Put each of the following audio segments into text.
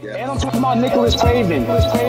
And I'm talking about Nicholas Craven.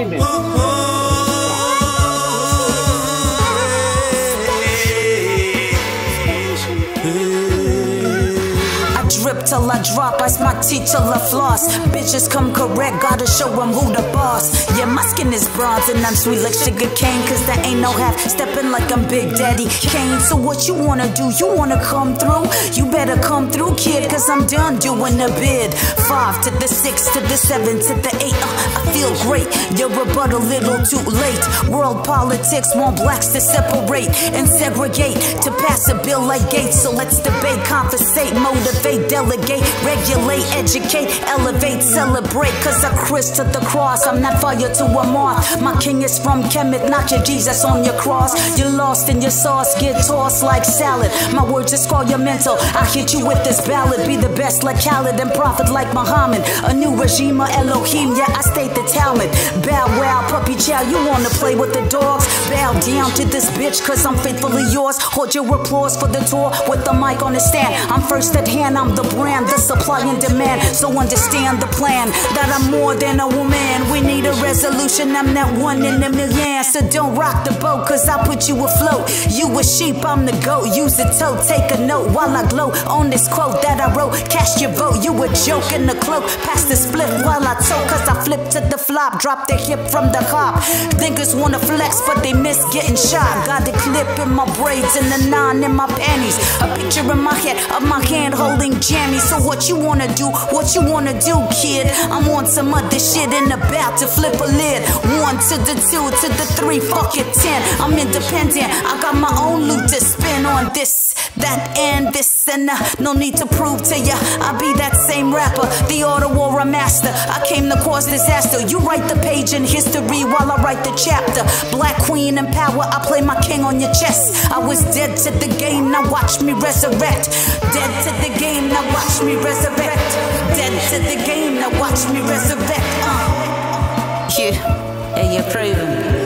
Drip till I drop, ice my teeth till I floss. Bitches come correct, gotta show them who the boss. Yeah, my skin is bronze and I'm sweet like sugar cane. Cause there ain't no half stepping like I'm Big Daddy Kane. So what you wanna do? You wanna come through? You better come through, kid, cause I'm done doing the bid. 5 to the 6 to the 7 to the 8. I feel great, your rebuttal little too late. World politics want blacks to separate and segregate, to pass a bill like Gates. So let's debate, conversate, motivate, delegate, regulate, educate, elevate, celebrate. Cause I Chris to the cross, I'm not fire to a moth. My king is from Kemet, not your Jesus on your cross. You're lost in your sauce, get tossed like salad. My words just scar your mental, I hit you with this ballad. Be the best like Khaled and prophet like Muhammad. A new regime of Elohim, yeah, I state the Talmud. Bow wow, puppy chow, you wanna play with the dogs? Bow down to this bitch, cause I'm faithfully yours. Hold your applause for the tour with the mic on the stand. I'm first at hand, I'm the brand, the supply and demand. So understand the plan, that I'm more than a woman. We need a resolution, I'm that one in a million. So don't rock the boat, cause I put you afloat. You a sheep, I'm the goat. Use a toe, take a note while I glow on this quote that I wrote. Cast your vote, you a joke in the cloak. Pass the split while I tote, cause I flip to the flop. Drop the hip from the hop. Niggas wanna flex, but they miss getting shot. Got the clip in my braids and the 9 in my panties. A picture in my head of my hand holding jammies. So what you wanna do? What you wanna do, kid? I'm on some other shit and about to flip a lid. 1 to the 2 to the 3, fuck it 10. I'm independent, I got my own loot to spin on this, that, and this, and no need to prove to ya I be that same rapper, the art of war, a master. I came to cause disaster. You write the page in history while I write the chapter. Black queen in power, I play my king on your chest. I was dead to the game, now watch me resurrect. Dead to the game, now watch me resurrect. Dead to the game, now watch me resurrect. Yeah, hey, you're Craven.